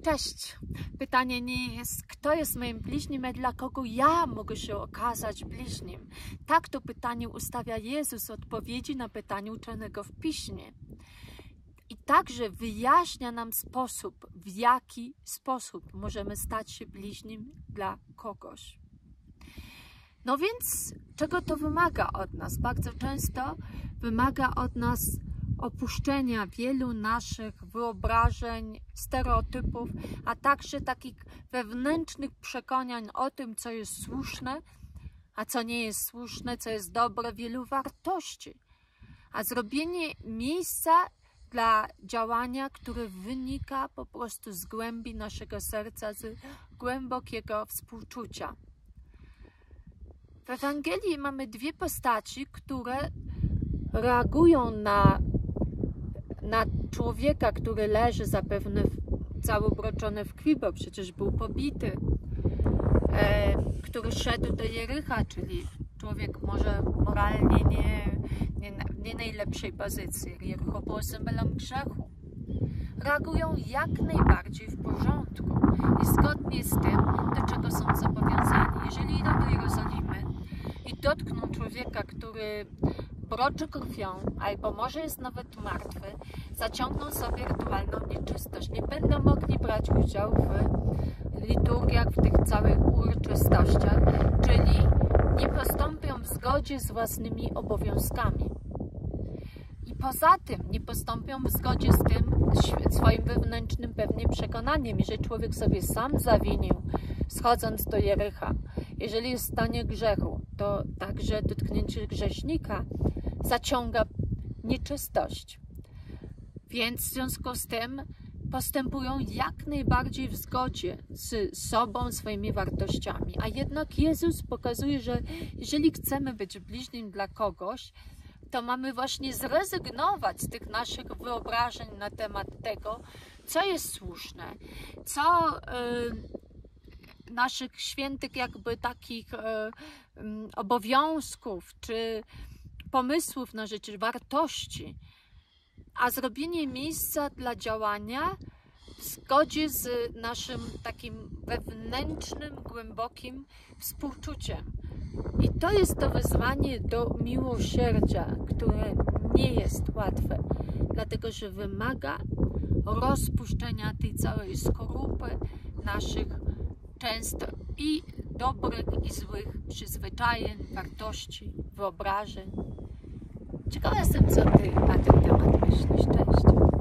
Cześć! Pytanie nie jest, kto jest moim bliźnim, a dla kogo ja mogę się okazać bliźnim. Tak to pytanie ustawia Jezus w odpowiedzi na pytanie uczonego w Piśmie. I także wyjaśnia nam sposób, w jaki sposób możemy stać się bliźnim dla kogoś. No więc, czego to wymaga od nas? Bardzo często wymaga od nas opuszczenia wielu naszych wyobrażeń, stereotypów, a także takich wewnętrznych przekonań o tym, co jest słuszne, a co nie jest słuszne, co jest dobre, wielu wartości. A zrobienie miejsca dla działania, które wynika po prostu z głębi naszego serca, z głębokiego współczucia. W Ewangelii mamy dwie postaci, które reagują na człowieka, który leży zapewne cały ubroczony w krwi, bo przecież był pobity, który szedł do Jericha, czyli człowiek może moralnie nie najlepszej pozycji. Jericho było symbolem grzechu. Reagują jak najbardziej w porządku i zgodnie z tym, do czego są zobowiązani. Jeżeli idą do Jerozolimy i dotkną człowieka, który broczy krwią, albo może jest nawet martwy, zaciągną sobie rytualną nieczystość. Nie będą mogli brać udziału w liturgiach, w tych całych uroczystościach, czyli nie postąpią w zgodzie z własnymi obowiązkami. I poza tym nie postąpią w zgodzie z tym swoim wewnętrznym pewnie przekonaniem. Jeżeli człowiek sobie sam zawinił, schodząc do Jericha, jeżeli jest w stanie grzechu, to także dotknięcie grzesznika zaciąga nieczystość. Więc w związku z tym postępują jak najbardziej w zgodzie z sobą, swoimi wartościami. A jednak Jezus pokazuje, że jeżeli chcemy być bliźnim dla kogoś, to mamy właśnie zrezygnować z tych naszych wyobrażeń na temat tego, co jest słuszne, co naszych świętych jakby takich obowiązków, czy pomysłów na życie, wartości, a zrobienie miejsca dla działania w zgodzie z naszym takim wewnętrznym, głębokim współczuciem. I to jest to wezwanie do miłosierdzia, które nie jest łatwe, dlatego że wymaga rozpuszczenia tej całej skorupy naszych często i dobrych, i złych przyzwyczajeń, wartości, wyobrażeń. Ciekawa jestem, co Ty na ten temat myślisz. Cześć.